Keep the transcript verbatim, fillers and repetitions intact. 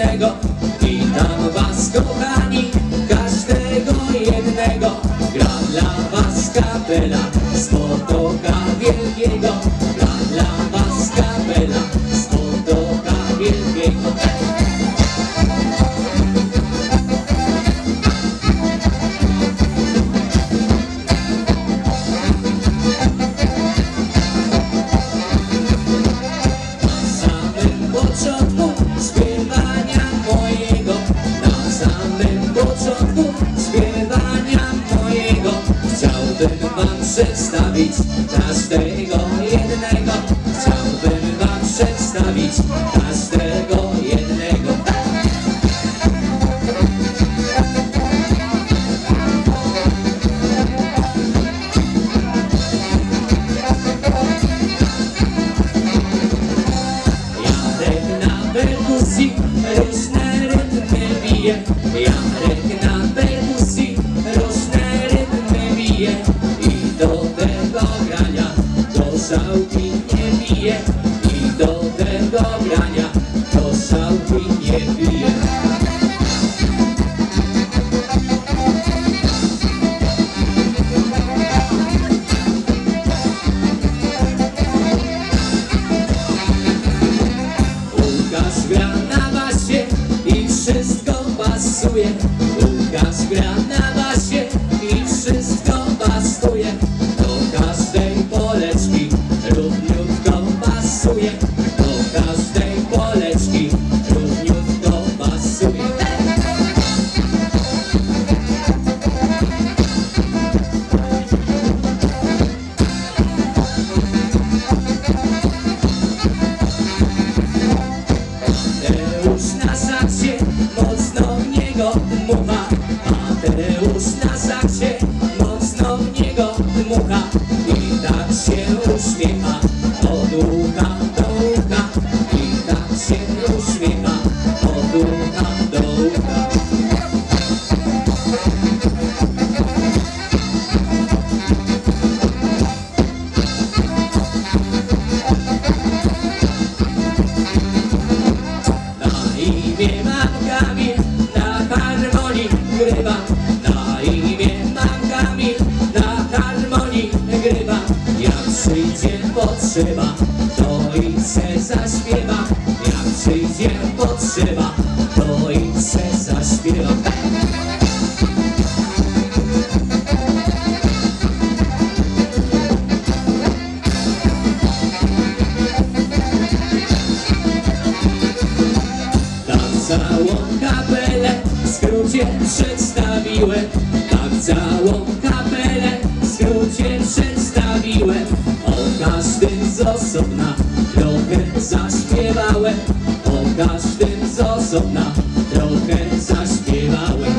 Wielkiego. Witam was, kochani, każdego jednego. Gra dla was kapela z Potoka Wielkiego. Gra dla was kapela z Potoka Wielkiego. Chciałbym wam przedstawić każdego jednego. Chciałbym wam przedstawić każdego jednego. Jarek na perkusji różne rytmy bije. Jarek na perkusji różne rytmy bije. I do tego grania gorzałki nie bije. I do tego grania gorzałki nie bije. Łukasz gra na basie i wszystko pasuje. Łukasz gra na basie i wszystko pasuje. Do każdej poleczki równiutko pasuje. Do każdej poleczki równiutko pasuje. Mateusz na saksie mocno w niego dmucha. Mateusz na saksie mocno w niego dmucha. I tak się uśmiecha od ucha do ucha. I tak się uśmiecha od ucha do ucha. Na imię mam Kamil, na harmonii grywa. Na imię mam Kamil, na harmonii grywa. Jak przyjdzie potrzeba, to i se zaśpiewa. Jak przyjdzie potrzeba, to i se zaśpiewa. Tak całą kapelę w skrócie przedstawiłem. Tak całą kapelę w skrócie przedstawiłem. O każdym z osobna trochę zaśpiewałem. O każdym z osobna trochę zaśpiewałem.